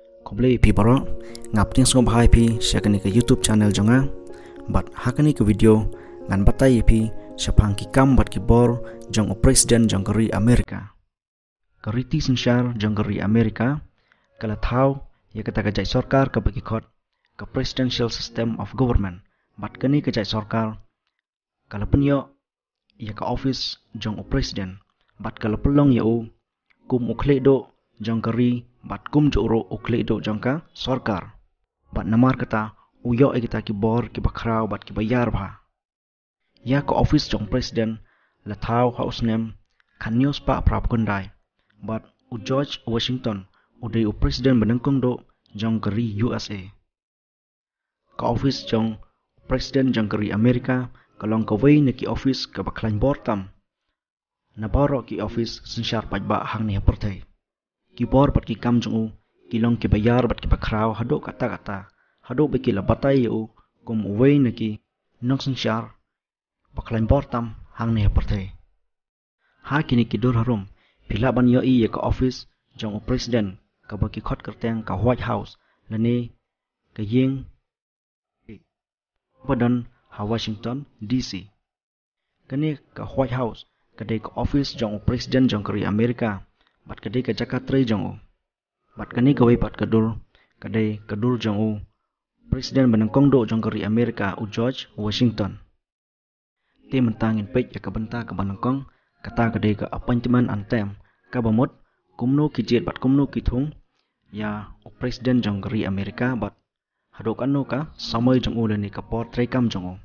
Koble pi baro ngap ting sngom hai pi shakani ke YouTube channel jonga but hakani ke video ngan batai pi shapang ki kam bat ki bor jong o president jong kari Amerika kariti sinshar jong kari Amerika kala thau ye kata ka jai sarkar ka bagi khot ka presidential system of government bat kani ka jai sarkar kala penyo ye ka office jong o president bat kala pelong ye o kum ukhle do jong kari bat kum joro ukhle do jong ka sarkar bat namar kata uyo e kita ki bor ki bakrau bat ki bayar bha ya ka office jong president la thau house name kan news pa prap kundai but u George Washington udai u president benangkong do jong kari USA ka office jong president jong kari Amerika kalong ka wei ne ki office ka baklan bor tam na baro ki office sinshar pajba hang ne perthai ki bor pat ki kam jong u ki long ki bayar bat ki bakrau hado kata hado be ki la batai u kum wei ne ki nok sinshar baklan bor tam hang ne perthai ha kini ki dur harum pila ban yo i ka office jong u president ka ba ki khot kerteng ka White House lane ka yeng badan ha Washington DC kane ka White House kadai ka office jong u president jong kari Amerika bat kadai ka Jakarta jong u bat kani ka wei pat kadur kadai kadur jong u president benangkong do jong kari Amerika u George Washington te mentangin pej ya ka benta ka benangkong kata kadai ka appointment antem ka bamot kumno ki jet bat kumno ki thung ya u president jong kari Amerika bat hadok anu ka samai jong u leni ka por trekam jong u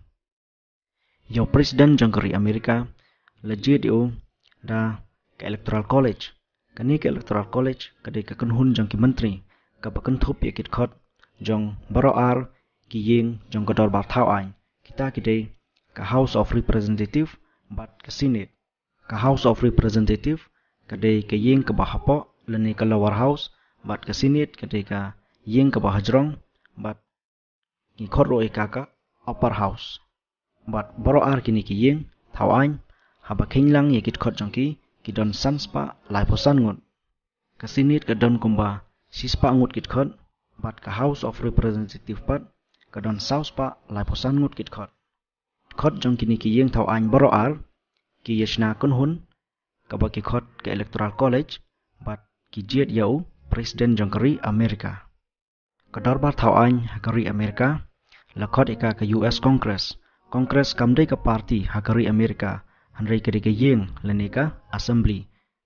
yo president jong kari Amerika legit u da ka electoral college kani ka electoral college kadai ka kunhun jong ki menteri ka bakan thup ye kit khot jong baro ar ki yeng jong ka dor bar thau ai kita kidai ka House of Representative bat ka Senate ka House of Representative kadai ka yeng ka bahapo leni ka lower house bat ka Senate kadai ka yeng ka bahajrong bat ki khot ro ka upper house bat baro ar kini ki yeng thau ai haba khinglang ye kit khot jong ki don sanspa lai posan ngut ka Senate ka don kumba sispa ngut kit khot bat ka House of Representative pat ka don sauspa lai posan ngut kit khot jong kini ki yeng thau ai baro ar ki yeshna kunhun ka ba ki khot ka electoral college bat ki jet yau president jong kari Amerika ka darbar thau ai kari Amerika la khot eka ka US Congress kamdai ka party hakari Amerika hanrei ka yeng leni ka assembly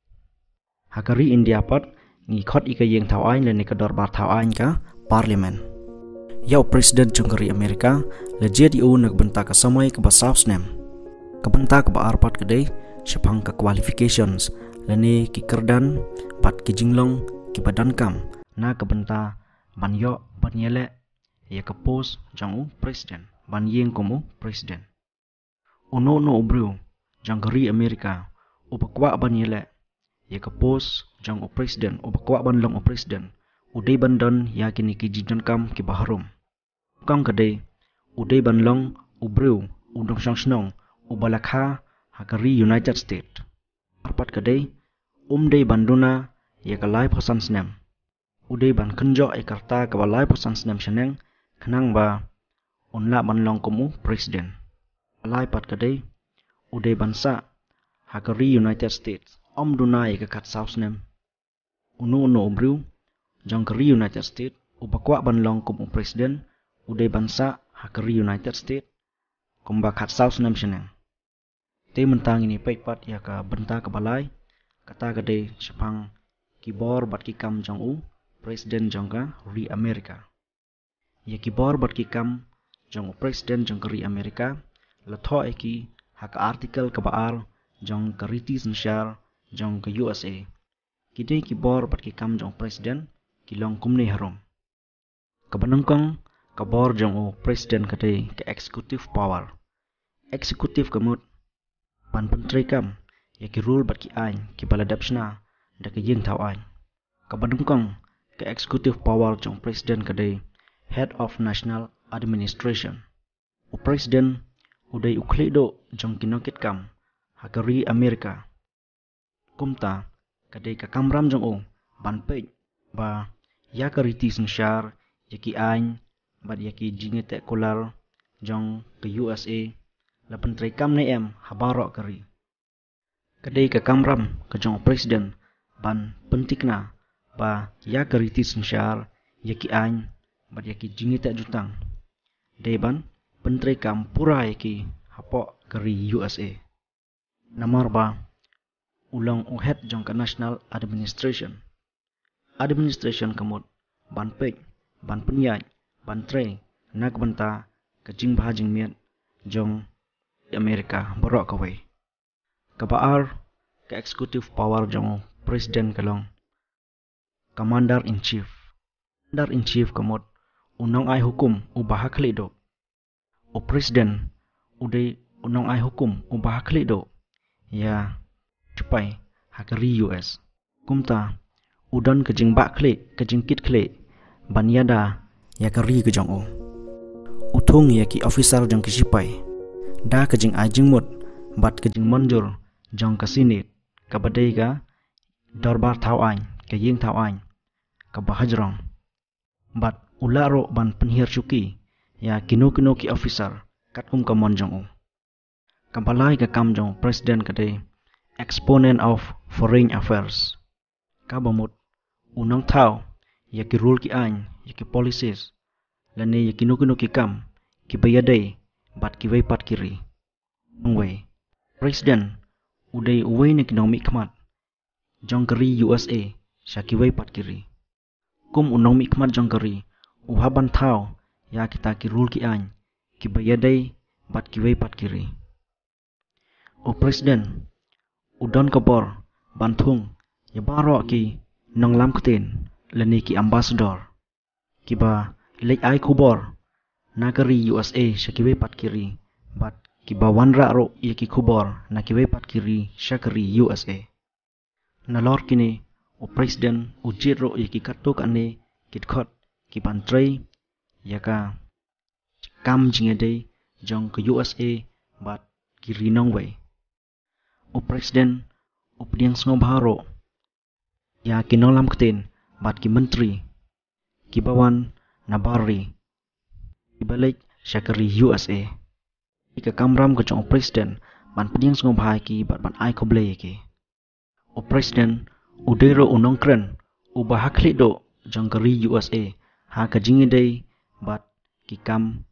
hakari India pat ngi khot ika yeng thau ai leni ka darbar thau ai ka parliament yau president jong kari Amerika la jet yu nak benta ka samai ka basafs nem ka benta ka ba arpat kadai shapang ka qualifications leni ki kerdan pat ki jinglong ki badan kam na ka benta ban yo ban yele ya ka post jong u president ban yeng komu president uno no ubru jong kari Amerika upakwa ban yele ya ka post jong u president upakwa ban long u president udai bandon ya kini ki jidan kam ki baharum kang kadai udai ban long ubru udong shang snong ubalakha hakari United States arpat kadai dei banduna ya ka lai phasan snem udai ban khanjo e karta ka lai phasan snem shaneng khnang ba unla ban long komu president lai pat kadai udai bansa hakari United States duna ya ka khat south snem unu ubru jong kari United States upakwa ban long komu president udai bansa hakari United States kumba khat south snem shaneng te mentang ini pek pat ya ka benta ka balai kata kadai shapang kibor bat ki kam jong u president jong ka ri Amerika ya kibor bat ki kam jong u president jong ka ri Amerika la tho eki hak article ka baar jong ka riti sinshar jong ka USA kidai kibor bat ki kam jong president ki long kumne harom ka banangkong ka bor jong u president kadai ka executive power executive kamut pan pentri kam ya ki rule bat ki ain ki baladapshna da ki yeng thau ain ka badungkong ka executive power jong president kadai head of national administration u president udai ukledo jong kinokit kam hakari Amerika kumta kadai ka kamram jong u ban pej ba Ya kariti sengsyar yaki ain bat yaki jingete kolar jong ke USA la pentrai kam ne em habarok kari. Kadai ke kamram ke jong presiden ban pentikna ba ya kariti sengsyar yaki ain bat yaki jingete jutang. Deban pentrai kam pura yaki hapok kari USA. Namar ba ulang uhet jong ke national administration. Administration kemut ban pek, ban penyaj, ban tre, nak banta ke jing bah jing miet jong Amerika borok kawai. Kabaar ke executive power jong presiden kalong. Commander in chief. Commander in chief kemut unong ai hukum ubah kali do. O presiden udai unong ai hukum ubah kali do. Ya cepai hakari US. Kumta udan kejing bak klik, kejing kit klik, banyada ya kari kejong o. Utung ya ki officer jong kisipai, da kejing ajing mut, bat kejing manjur jong kesinit, kabadai ka dorbar tau ain, ke ying tau ain, kabahajrong. Bat ularo ban penhir cuki, ya kino ki officer, katkum kamon jong o. Kabalai ke kam jong presiden kadai, exponent of foreign affairs. Kabamut unang tau ya ki rule ki ain ya ki policies lane ya ki nuku ki kam ki bayadai bat ki wei pat kiri ngwei presiden udai uwei ne kinong mikmat jong kari USA sya ki wei pat kiri kum unong mikmat jong kari uhaban tau ya kita ki rule ki ain ki bayadai bat ki wei pat kiri o presiden udon kabor bantung ya baro ki nong lam kten lani ki ambassador kiba lek ai kubor nakari USA shakiwe pat kiri bat kiba wanra ro yaki kubor nakiwe pat kiri shakari USA nalor kini o presiden ujit ro yaki katuk ane kitkhot kiban tray yaka kam jingede jong ke USA bat kiri nongwei o presiden o pdiang snobharo ya kinolam kten bat ki menteri kibawan nabari ibalik syakari USA ika kamram ke jong presiden ban pediang sngom bhai ki bat ban ai koble ki o presiden udero unong kren ubah hakli do jong kari USA ha ka jingi dei bat ki kam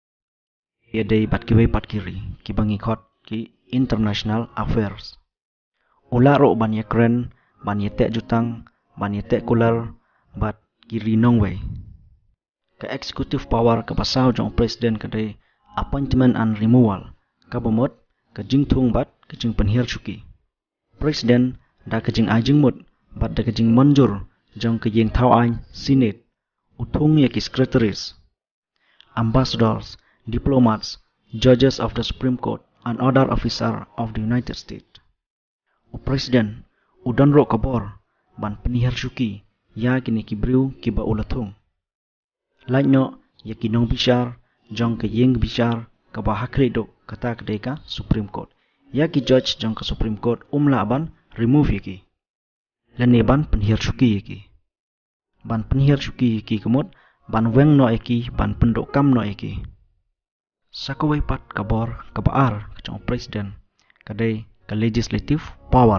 ye dei bat ki wei pat kiri ki bangi khot ki international affairs ularo ban ye kren ban ye te jutang ban ye te kular bat kiri nongwei ke executive power ke pasau jong presiden kadai appointment and removal ka bomot ke jingthung bat ke jing penhir chuki presiden da ke jing ajing mut bat da ke jing manjur jong ke yeng thau ain senate uthung ye ki secretaries ambassadors diplomats judges of the supreme court and other officer of the United States o presiden udan ro kabor ban penhir chuki ya kini kibriu kiba ulathung lainyo ya kinong bishar jong ke yeng bishar ka bahakre do kata kedeka supreme court ya ki judge jong ke supreme court umla ban remove yaki lane ban penhir chuki yaki ban penhir chuki yaki kemut ban weng no yaki ban pendok kam no yaki sakawai pat kabor kabaar jong presiden kadai ke legislative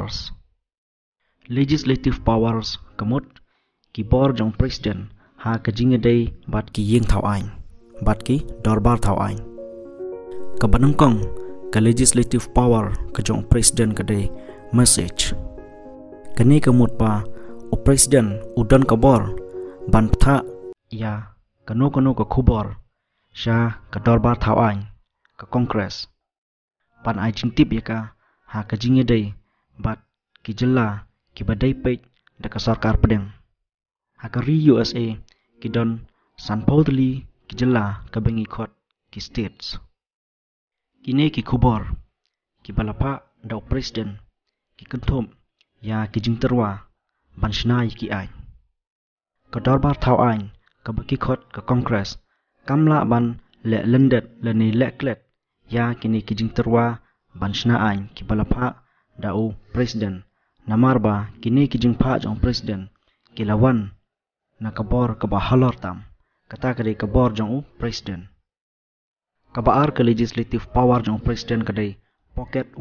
powers kemut kibor jong presiden ha kajingedai bat ki yeng thau ain bat ki dorbar thau ain kabanangkong ke legislative power ke jong presiden kadai message kani kemut pa o presiden udan kabor ban ptha ya kano ke khubor sha ke dorbar thau ain ke congress ban ai jingtip yaka ha kajingedai bat ki jela ki badai pej da ka sarkar pedeng hakari USA kidon sanpodli kijela kabengi khot ki states kine ki khubor ki balapa da presiden ki kenthom ya ki jingterwa banshna ki ai ka dorbar thau ain ka baki khot ka congress kamla ban le lendet le ni leklet ya kini ki jingterwa banshna ain ki balapa da o presiden namarba kini ki jingpha jong presiden ki lawan na kabor ka ba halor tam kata kadai kabor jong president kabaar ke legislative power jong president kadai pocket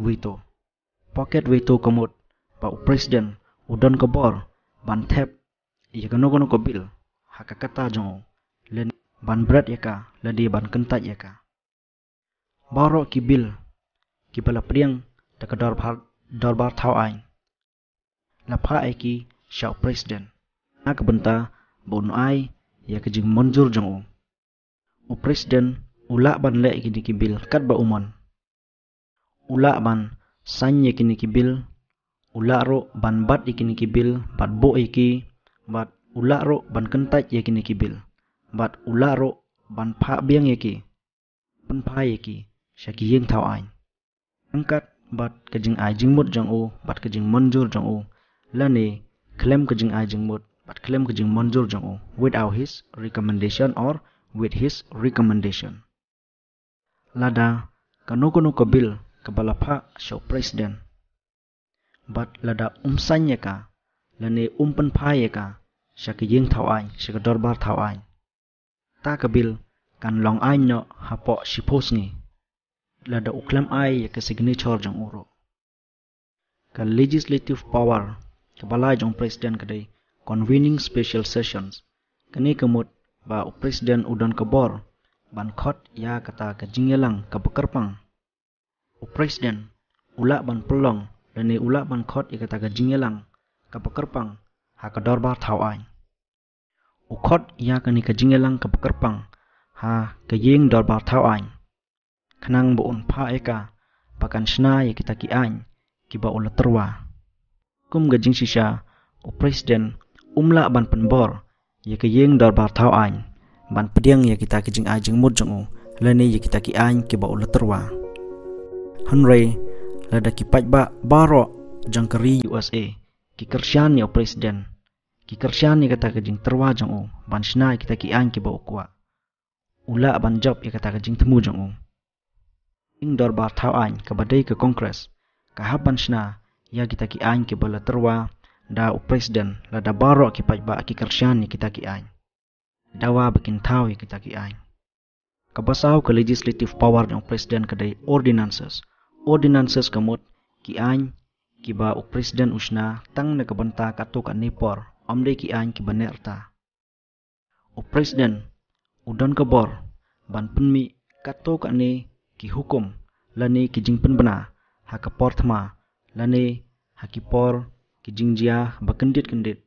veto kamut ba president udon kabor ban thep ya kano ko bill haka kata jong len ban berat yaka ladi ban kentat yaka baro ki bill ki bala priang ta dorbar thau ain la pha ai ki shau president na ka benta bon ai ya ka jing manjur jong o president ula ban le ki bill kat ba umon ula ban sanye ki bill ula ro ban bat ki bill bat bo ki bat ula ro ban kentat ki bill bat ula ro ban pha biang ki pan pha ki shaki yeng thau ain angkat bat ka jing ai jing mut jong o bat ka jing manjur jong o lane claim ka jing ai jing mut bat claim ka jing manjur jong o without his recommendation or with his recommendation lada kano ko bill ka balapha show president bat lada sanya ka lane pan pha ka shaki yeng thau ain shaka dorbar thau ain ta ka bill kan long ain no hapo shipos ngi lada uklam ai ya ka signature jong uro ka legislative power ka balai jong president kadai convening special sessions kani kamut ba president udon kabor ban khot ya kata ka jingelang ka bekerpang president ula ban pelong dan ula ban khot ya kata ka jingelang ka bekerpang ha ka dorbar thau ain khot ya kani ka jingelang ka bekerpang ha ka yeng dorbar thau ain khnang bo un pha eka pakan shna ya kita ki ain ki ba ula terwa kum ga jing shisha o president umla ban penbor ya ka yeng dorbar thau ain ban pediang ya kita ki jing ai jing mut jong lane ya kita ki ain ki ba ula terwa hanrei lada ki paj ba baro jangkari USA ki kershan ya president ki kershan ya kata ka jing terwa jong ban shna kita ki ain ki ba ukwa ula ban job ya kata ka jing temu jong ing dorbar thau ain ka badai ke kongres ka haban shna ya kita ki ain ki bala terwa da president la da baro ki pajba ki kershan ni kita ki ain dawa bikin thau ya kita ki ain ka basaw ka legislative power ng president kadai ordinances kamot ki ain ki ba president usna tang na kabanta kato ka nipor amde ki ain ki banerta president udon kabor ban penmi kato ka ne ki hukum lane ki jingpen bana ha ka porthma lane ha ki por ki jingjia bakendit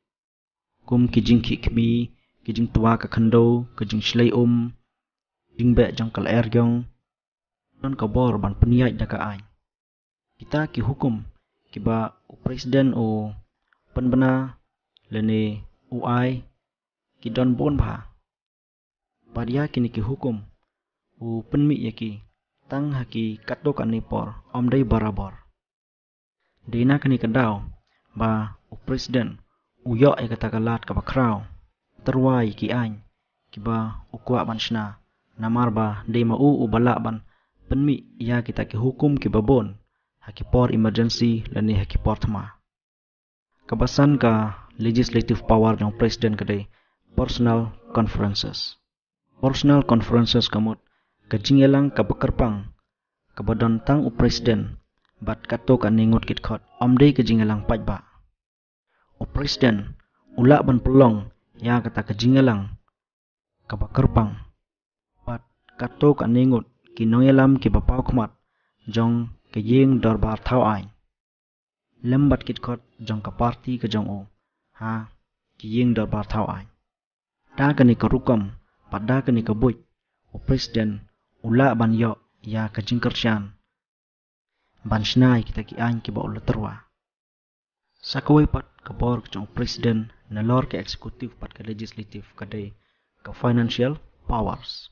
kum ki jingki kmi ki jing tua ka khando ki jing shlei jingbe jangkal ergyong don ka bor ban peniai da ka ain kita ki hukum ki ba president o penbana lane uai ki don bon bha badia kini ki hukum u penmi yaki tang haki kato ka nipor omdai barabor dina kani kadaw ba president uyo ay katakalat ka bakraw terwai ki ain ki ba ukwa banshna namar ba de ma u bala ban penmi ya kita ki hukum ki babon haki por emergency lani haki por thma kabasan ka legislative power ng president kadai personal conferences kamut kajingelang kabakarpang kabadon tang president bat kato ka ningut kit khot omdei kajingelang pajba president ula ban pelong ya kata kajingelang kabakarpang bat kato ka ningut kinoyelam ki bapau khmat jong kayeng dorbar thau ain lembat kit khot jong ka party ka jong o ha kiyeng dorbar thau ain da kani karukam pada kani kabuj president ula ban yo ya kajingkershan ban shnai kita ki ain ki ba ula terwa sakawai pat kabor jong president na lor ke executive pat ke legislative kadai ka financial powers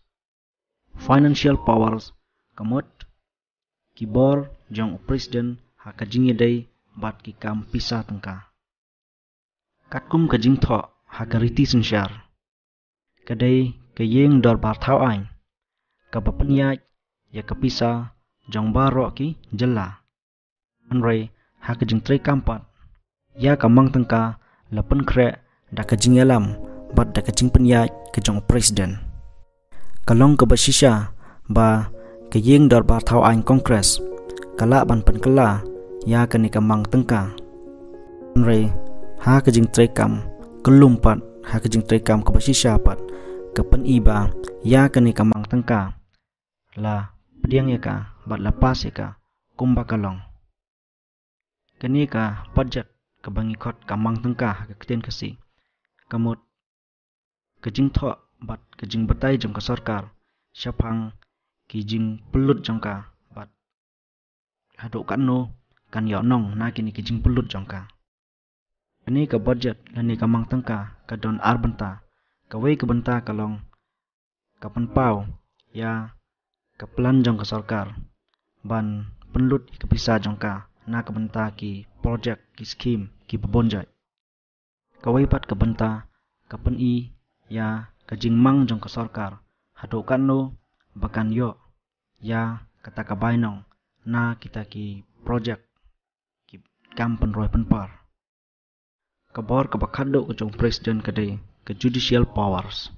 kamot kibor jong president ha kajingi dai bat ki kam pisa tengka katkum kajing tho ha kariti sinsyar kadai kayeng dorbar thau ain kapapanya ya kapisa jong baro ki jella anrei ha kajing tre kampat ya kamang tengka lapen kre da kajingelam bat da kajing penyaj ke jong presiden. Kalong ke basisha ba ke yeng dor ba thau ain kongres kala ban pen kala ya ke ni kamang tengka. Re ha kajing trekam kelum pat ha kajing trekam ke basisha pat ke pen iba ya ke ni kamang tengka la pediang ya ka bat lapas ya ka kumba kalong. Kini ka budget ke bangi kot kamang tengka ke keten kasi kamut kejing tho bat kejing betai jong ka sarkar syapang kijing pelut jong ka bat haduk kan no kan yo nong na kini kejing pelut jong ka. Kini ka budget lani kamang tengka ka don arbenta ka wei ke benta kalong ka penpau ya ka plan jong ka sarkar ban penlut ke pisa jong ka na ka benta ki project ki scheme ki bebonjai ka wei pat ka benta ka pen i ya kajing mang jong ka sarkar haduk kan no bakan yo ya kata ka bainong na kita ki project ki kam penroi penpar kabor ka bakado ke jong presiden kade ke judicial powers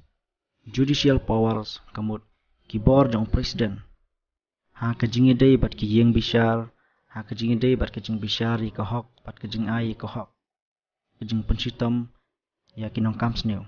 kamut ki bor jong presiden ha kajing ide bat ki yeng bishar ha kajing ide bat kajing bishari ka hok bat kajing ai ka hok kajing pensitom ya kinong kamsneu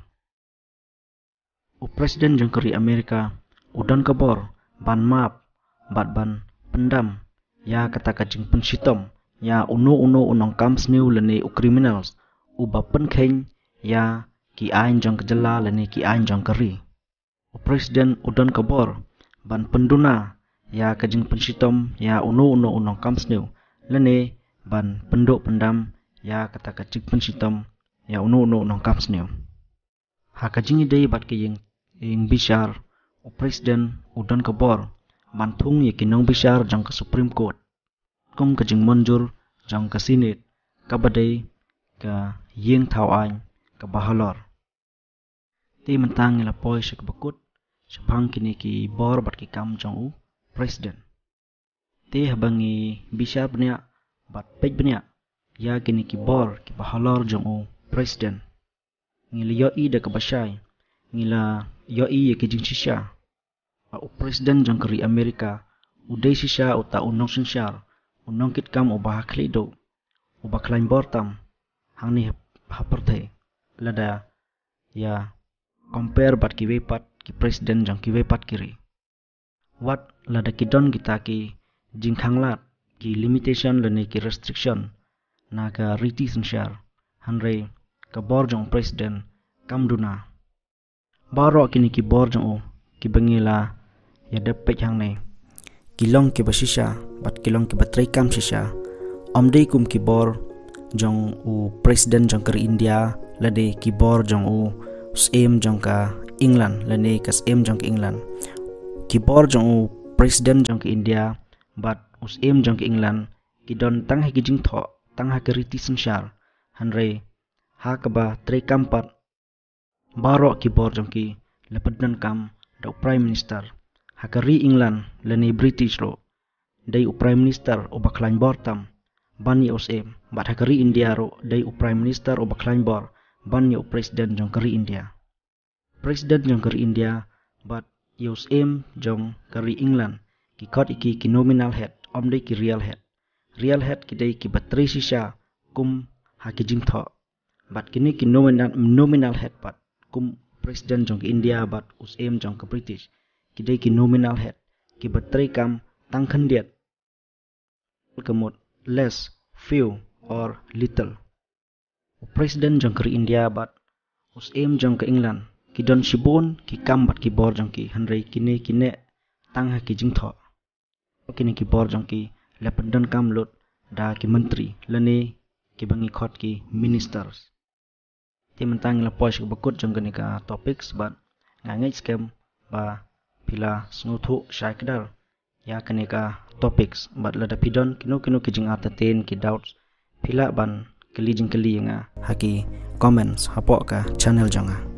u presiden jong keri Amerika udan kabor ban map bat ban pendam ya kata kajing pensitom ya uno unong kamsneu lene u criminals u bapen kheng ya ki ain jong kejela lene ki ain jong keri u presiden udan kabor ban penduna ya kajing pensitom ya uno unong kamsneu lene ban penduk pendam ya kata kajing pensitom ya uno unong kamsneu ha kajing ide bat ke yeng bishar u presiden udan kabor ban thung ye kinong bishar jong ka supreme court kum kajing monjur jong ka senate ka badai ka yeng thau ain ka bahalor ti mentang la poi shik bakut shapang kini ki bor bat ki kam jong u presiden ti habangi bishar bnya bat pej bnya ya kini ki bor ki bahalor jong u presiden ngili yo i de ka bashai ngila yo i ye ki jing shisha u presiden jong keri Amerika udai shisha uta unong sinshar unong kit kam u bahakli do u baklain bortam hangni haperthe lada ya compare bat ki wepat ki presiden jong ki wepat kiri wat lada kidon kita ki jingkhanglat ki limitation lene ki restriction na ka riti sinshar hanre ka bor jong presiden kamduna baro kini ki bor jong u ki bangila ya depek hangne kilong ki basisha bat kilong ki batrai kam shisha omdei kum ki bor jong u presiden jong keri India lade ki bor jong u sem jong ka England lane ka sem jong ka England ki bor jong u presiden jong ka India bat usem jong ka England ki don tang ha ki jing tho tang ha ka riti sinshar hanre ha ka ba tre kampat baro ki bor jong ki lepedan kam da prime minister ha ka ri England lane British ro dai u prime minister u baklain bortam ban ye usem bat ha ka ri India ro dai u prime minister u baklain bor ban ye u presiden jong ka ri India presiden jong ka ri India bat ye usem jong ka ri England ki kot iki ki nominal head omdei ki real head ki dai ki batri shisha kum ha ki jing tho bat kini ki nominal head pat kum presiden jong ka India bat usem jong ka British ki dai ki nominal head ki batri kam tang khandiat kemut less few or little presiden jong ka ri India bat usem jong ka England ki don shibon ki kam bat ki bor jong ki hanrei kine tang ha ki jing tho kini ki bor jong ki lepedan kam lut da ki menteri lane ki bangi khot ki ministers ti mentang la posh bakut jong kani ka topics bat ngangai scam ba pila snuthu shaikdar ya kani ka topics bat la da pidon kino ki jing entertain ki doubts pila ban keli nga haki comments hapok ka channel jonga